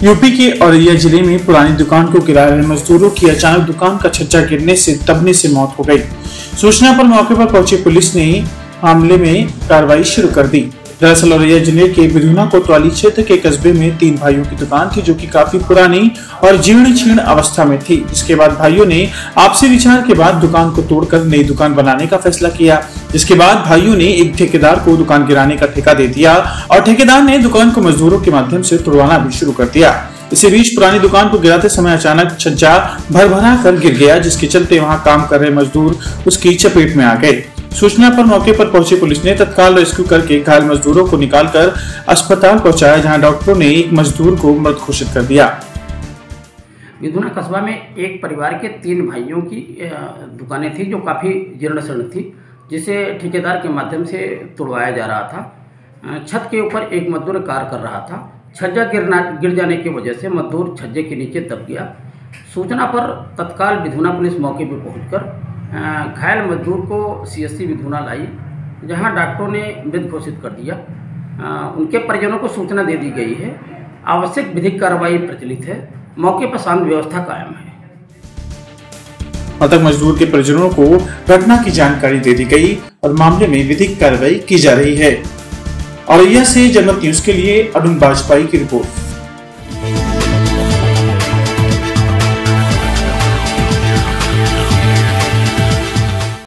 UP के औरैया जिले में पुरानी दुकान को गिरा रहे मजदूरों की अचानक दुकान का छज्जा गिरने से दबने से मौत हो गई। सूचना पर मौके पर पहुंची पुलिस ने मामले में कार्रवाई शुरू कर दी। दरअसल औरैया जिले के बिधुना कोतवाली क्षेत्र के कस्बे में 3 भाइयों की दुकान थी, जो कि काफी पुरानी और जीर्ण शीर्ण अवस्था में थी। इसके बाद भाइयों ने आपसी विचार के बाद दुकान को तोड़कर नई दुकान बनाने का फैसला किया। जिसके बाद भाइयों ने एक ठेकेदार को दुकान गिराने का ठेका दे दिया और ठेकेदार ने दुकान को मजदूरों के माध्यम से तोड़वाना भी शुरू कर दिया। इसी बीच पुरानी दुकान को गिराते समय अचानक छज्जा भरभरा कर गिर गया, जिसके चलते वहां काम कर रहे मजदूर उसकी चपेट में आ गए। सूचना पर मौके पर पहुंची पुलिस ने तत्काल रेस्क्यू करके घायल मजदूरों को निकालकर अस्पताल पहुंचाया, जहां डॉक्टरों ने एक मजदूर को मृत घोषित कर दिया। बिधुना कस्बा में एक परिवार के 3 भाइयों की दुकानें थी, जो काफ़ी जीर्ण शीर्ण थी, जिसे ठेकेदार के माध्यम से तोड़वाया जा रहा था। छत के ऊपर एक मजदूर कार्य कर रहा था। छज्जा गिर जाने की वजह से मजदूर छज्जे के नीचे दब गया। सूचना पर तत्काल बिधुना पुलिस मौके पर पहुंचकर घायल मजदूर को CSC बिधुना लाई, जहां डॉक्टरों ने मृत घोषित कर दिया। उनके परिजनों को सूचना दे दी गई है। आवश्यक विधिक कार्रवाई प्रचलित है। मौके पर शांति व्यवस्था कायम है। मृतक मजदूर के परिजनों को घटना की जानकारी दे दी गई और मामले में विधिक कार्रवाई की जा रही है। औरैया से जनमत न्यूज के लिए अरुण बाजपेयी की रिपोर्ट।